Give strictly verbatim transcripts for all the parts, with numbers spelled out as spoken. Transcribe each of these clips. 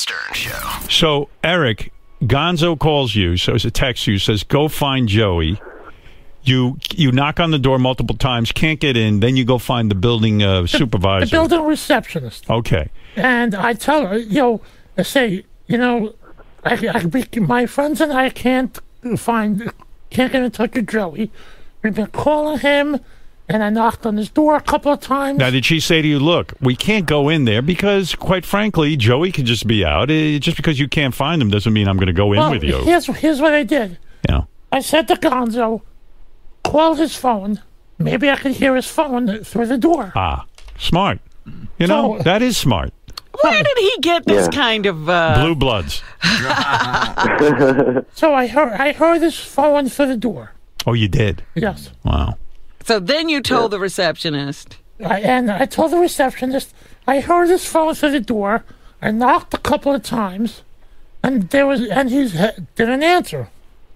Stern Show. So, Erik, Gonzo calls you, so it texts you, says, go find Joey. You you knock on the door multiple times, can't get in, then you go find the building uh, supervisor. The building receptionist. Okay. And I tell her, you know, I say, you know, I, I, we, my friends and I can't find, can't get in touch with Joey. We've been calling him, and I knocked on his door a couple of times. Now, did she say to you, look, we can't go in there because, quite frankly, Joey could just be out. Uh, just because you can't find him doesn't mean I'm going to go in well, with you. Here's, here's what I did. Yeah. I said to Gonzo, call his phone. Maybe I could hear his phone through the door. Ah, smart. You know, So- that is smart. Where did he get this Yeah. kind of... Uh... Blue bloods. So I heard, I heard his phone through the door. Oh, you did? Yes. Wow. So then you told the receptionist. I, and I told the receptionist, I heard his phone through the door. I knocked a couple of times, and there was, and he didn't answer.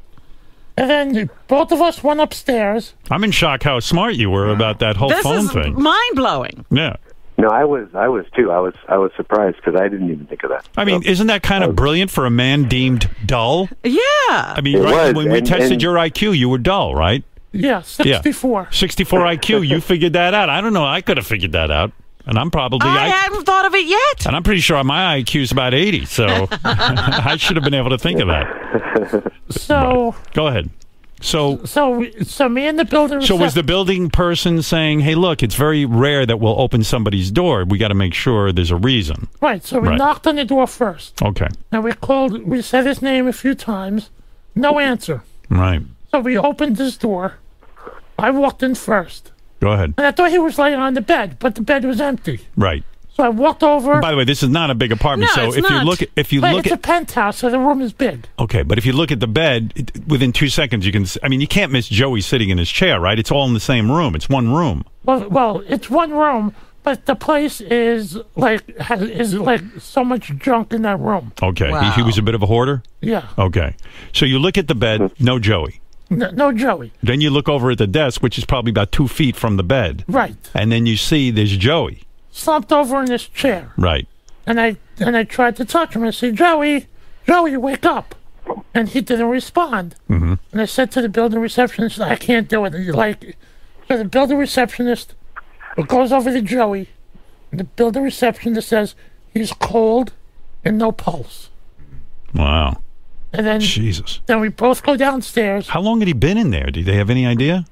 And then both of us went upstairs. I'm in shock how smart you were about that whole This phone is thing. mind-blowing. Yeah. No, I was, I was too. I was, I was surprised because I didn't even think of that. I mean, So, isn't that kind of brilliant for a man deemed dull? Yeah. I mean, It right, was, when we and- tested and- your I Q, you were dull, right? Yeah, sixty-four. sixty-four I Q, you figured that out. I don't know. I could have figured that out. And I'm probably... I, I, hadn't thought of it yet. and I'm pretty sure my I Q is about eighty, so I should have been able to think of that. So, Go ahead. So... so, so me and the building. So was recep- the building person saying, hey, look, it's very rare that we'll open somebody's door. We got to make sure there's a reason. right? So we Right. knocked on the door first, Okay. and we called. We said his name a few times, no answer. Right. So we opened his door. I walked in first, Go ahead. and I thought he was laying on the bed, but the bed was empty. Right. So I walked over. By the way, this is not a big apartment, No, so it's if you not. look at... If you But look it's at a penthouse, so the room is big. Okay, but if you look at the bed, it, within two seconds you can... s- I mean, you can't miss Joey sitting in his chair, right? It's all in the same room. It's one room. Well, well, it's one room, but the place is like has, is like so much junk in that room. Okay. He, Wow. he was a bit of a hoarder? Yeah, Okay. So you look at the bed, no Joey. no, no Joey. Then you look over at the desk, which is probably about two feet from the bed. Right, And then you see there's Joey. slumped over in this chair, Right. and I and I tried to touch him. I said, Joey, Joey, wake up, and he didn't respond. Mm-hmm. And I said to the building receptionist, I can't do it. Like, so the building receptionist goes over to Joey, and the building receptionist says he's cold and no pulse. Wow. And then Jesus. then we both go downstairs. How long had he been in there? Do they have any idea?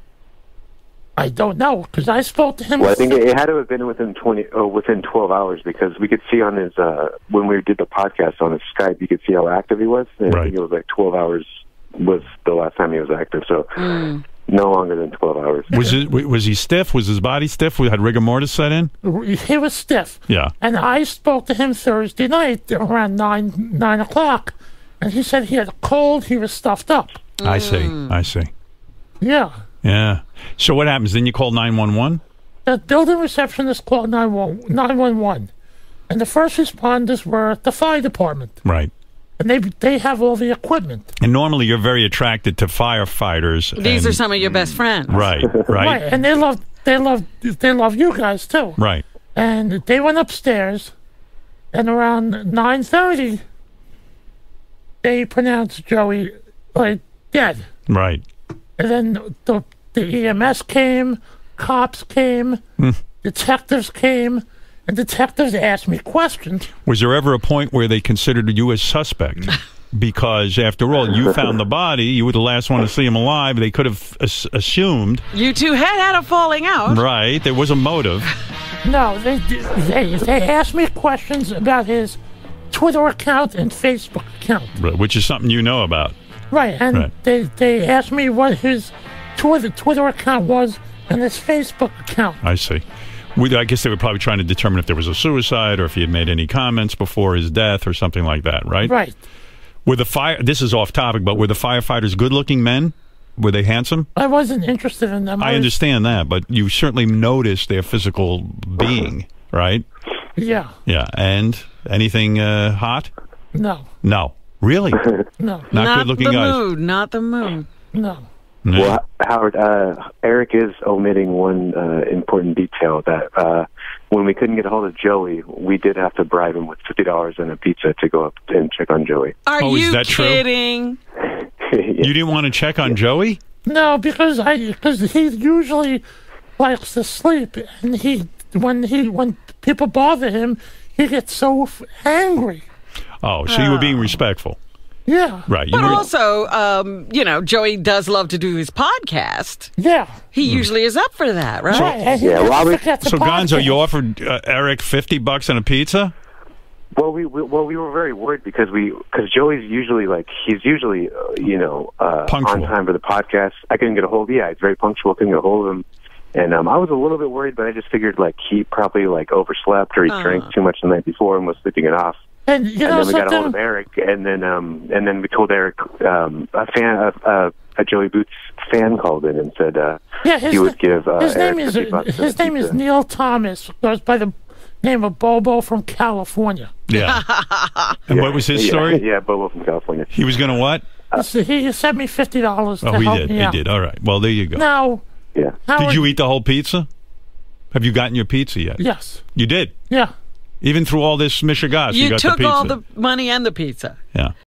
I don't know, because I spoke to him. well, I think it, it had to have been within twenty, or within twelve hours because we could see on his uh, when we did the podcast on his Skype, you could see how active he was. And Right. I think it was like twelve hours was the last time he was active. So no longer than twelve hours. Was it? Was he stiff? Was his body stiff? Had rigor mortis set in? He was stiff. Yeah. And I spoke to him Thursday night around nine nine o'clock, and he said he had a cold. He was stuffed up. I see. I see. Yeah. Yeah. So what happens? Then you call nine one one? The building receptionist called nine one one, and the first responders were the fire department, Right. and they they have all the equipment. And normally you're very attracted to firefighters. These and- are some of your best friends. Right, Right, right, and they love they love they love you guys too. right. And they went upstairs, and around nine thirty, they pronounced Joey like dead. Right. And then the the E M S came, cops came, detectives came, and detectives asked me questions. Was there ever a point where they considered you a suspect? Because after all, you found the body. You were the last one to see him alive. They could have as- assumed, You two had had a falling out. right? There was a motive. No, they they they asked me questions about his Twitter account and Facebook account. Right, which is something you know about. Right, and Right. they they asked me what his Twitter Twitter account was and his Facebook account. I see. We, I guess they were probably trying to determine if there was a suicide or if he had made any comments before his death or something like that, right? Right. Were the fire? This is off topic, but were the firefighters good-looking men? Were they handsome? I wasn't interested in them. I was- understand that, but you certainly noticed their physical being, right? Yeah. Yeah. And anything uh, hot? No. No. Really? No. Not, good-looking the guys. mood, not the mood. No. Yeah. Well, Howard, uh, Erik is omitting one uh, important detail that uh, when we couldn't get a hold of Joey, we did have to bribe him with fifty dollars and a pizza to go up and check on Joey. Are Oh, is you that true? kidding? You didn't want to check on Joey? No, because I because he usually likes to sleep, and he when he when people bother him, he gets so f- angry. Oh, so you were being respectful. Yeah. Right. You But were, also, um, you know, Joey does love to do his podcast. Yeah. He usually is up for that, right? Right. And he Yeah, never well, we- forgets a so Gonzo, podcast. you offered uh, Erik fifty bucks and a pizza? Well, we, we well we were very worried because we because Joey's usually like he's usually uh, you know uh, Punctual. on time for the podcast. I couldn't get a hold. Yeah, he's very punctual. Couldn't get a hold of him, and um, I was a little bit worried, but I just figured like he probably like overslept or he Uh. drank too much the night before and was sleeping it off. And you And know then we got a hold of something? Erik, and then um and then we told Erik um a fan a, a, a Joey Boots fan called in and said uh, Yeah, his, he would give uh, his Erik name is fifty bucks and his a name is pizza. Neil Thomas. Goes by the name of Bobo from California. Yeah. And what was his yeah, story? Yeah, Bobo from California. He was going to what? So he sent me fifty dollars to Oh, he help did. me He out. did. All right. Well, there you go. Now, Yeah. Howard, Did you eat the whole pizza? Have you gotten your pizza yet? Yes. You did? Yeah. Even through all this mishigas, you, You got took the pizza. all the money and the pizza. Yeah.